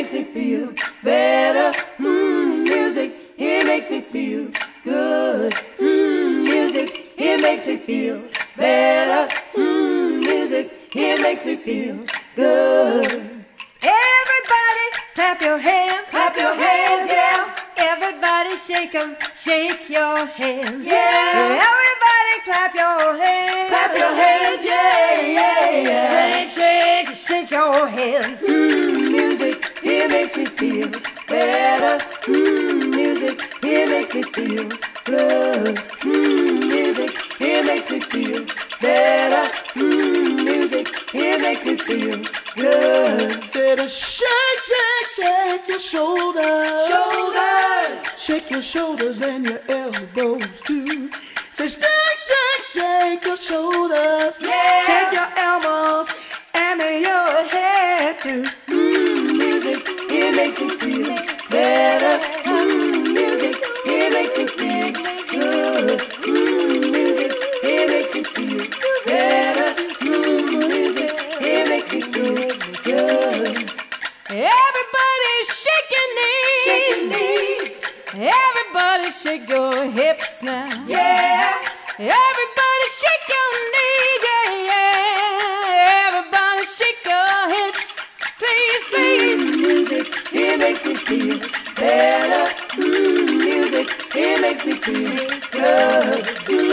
makes me feel better. Music, it makes me feel good. Music, it makes me feel better. Music, it makes me feel good. Everybody clap your hands. Clap your hands, yeah. Everybody shake 'em, shake your hands. Yeah. Everybody clap your hands. Clap your hands, yeah, yeah, yeah. Shake, shake, shake your hands. Music, it makes me feel better. Music, it makes me feel good. Music, it makes me feel better. Music, it makes me feel good. Say to shake, shake, shake your shoulders. Shoulders. Shake your shoulders and your elbows too. Say shake, shake, shake your shoulders. Yeah. Shake your elbows and your head too. Music, it makes me feel better. Music, it makes me feel good. Music, it makes me feel better. Music, it makes me feel good. Everybody shake your knees. Shake your knees. Everybody shake your hips now. Yeah. Everybody shake your knees. Yeah, yeah. Everybody shake your hips. Please, please. Music, it makes me feel better. Music, it makes me feel good.